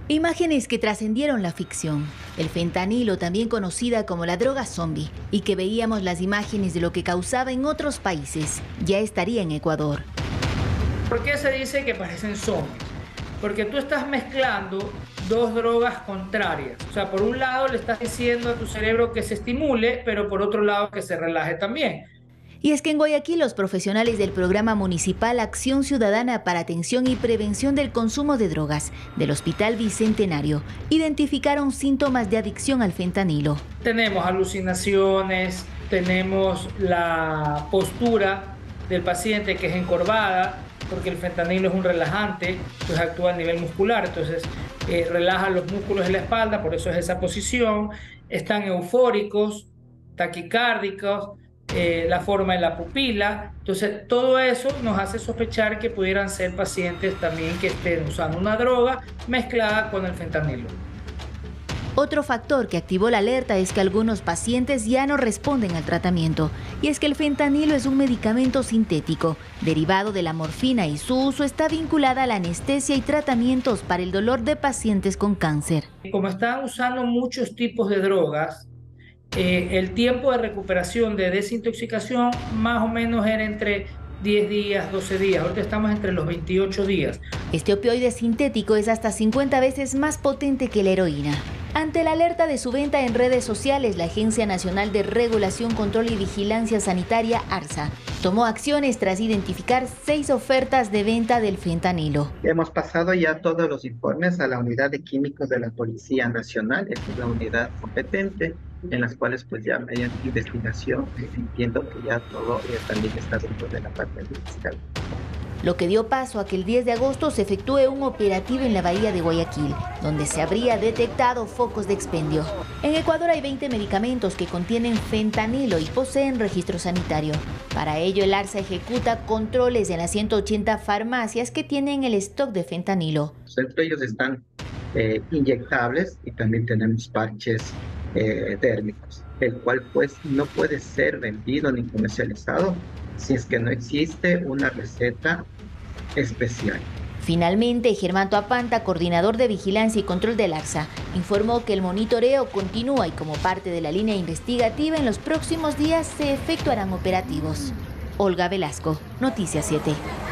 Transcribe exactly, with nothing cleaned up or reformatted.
Imágenes que trascendieron la ficción. El fentanilo, también conocida como la droga zombie, y que veíamos las imágenes de lo que causaba en otros países, ya estaría en Ecuador. ¿Por qué se dice que parecen zombies? Porque tú estás mezclando dos drogas contrarias. O sea, por un lado le estás diciendo a tu cerebro que se estimule, pero por otro lado que se relaje también. Y es que en Guayaquil los profesionales del Programa Municipal Acción Ciudadana para Atención y Prevención del Consumo de Drogas del Hospital Bicentenario identificaron síntomas de adicción al fentanilo. Tenemos alucinaciones, tenemos la postura del paciente que es encorvada, porque el fentanilo es un relajante, pues actúa a nivel muscular, entonces eh, relaja los músculos de la espalda, por eso es esa posición. Están eufóricos, taquicárdicos, eh, la forma de la pupila. Entonces todo eso nos hace sospechar que pudieran ser pacientes también que estén usando una droga mezclada con el fentanilo. Otro factor que activó la alerta es que algunos pacientes ya no responden al tratamiento. Y es que el fentanilo es un medicamento sintético, derivado de la morfina, y su uso está vinculada a la anestesia y tratamientos para el dolor de pacientes con cáncer. Como están usando muchos tipos de drogas, eh, el tiempo de recuperación de desintoxicación más o menos era entre diez días, doce días. Ahorita estamos entre los veintiocho días. Este opioide sintético es hasta cincuenta veces más potente que la heroína. Ante la alerta de su venta en redes sociales, la Agencia Nacional de Regulación, Control y Vigilancia Sanitaria, ARSA, tomó acciones tras identificar seis ofertas de venta del fentanilo. Hemos pasado ya todos los informes a la Unidad de Químicos de la Policía Nacional, esta es la unidad competente, en las cuales pues ya mediante investigación entiendo que ya todo eh, también está dentro de la parte fiscal. Lo que dio paso a que el diez de agosto se efectúe un operativo en la bahía de Guayaquil, donde se habría detectado focos de expendio. En Ecuador hay veinte medicamentos que contienen fentanilo y poseen registro sanitario. Para ello, el ARSA ejecuta controles en las ciento ochenta farmacias que tienen el stock de fentanilo. Entre ellos están eh, inyectables y también tenemos parches eh, térmicos, el cual pues no puede ser vendido ni comercializado si es que no existe una receta especial. Finalmente, Germán Toapanta, coordinador de Vigilancia y Control del ARSA, informó que el monitoreo continúa y como parte de la línea investigativa en los próximos días se efectuarán operativos. Olga Velasco, Noticias siete.